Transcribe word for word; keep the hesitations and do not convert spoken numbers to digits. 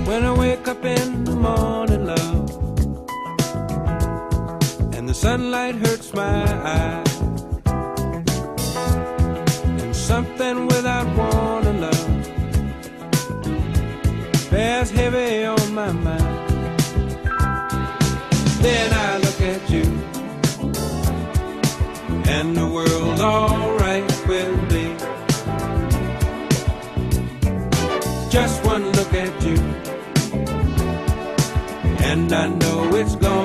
When I wake up in the morning, love, and the sunlight hurts my eyes, and something without warning, love, bears heavy on my mind. Then I look at you, and the world's alright with me. Just one look at you, and I know it's gone.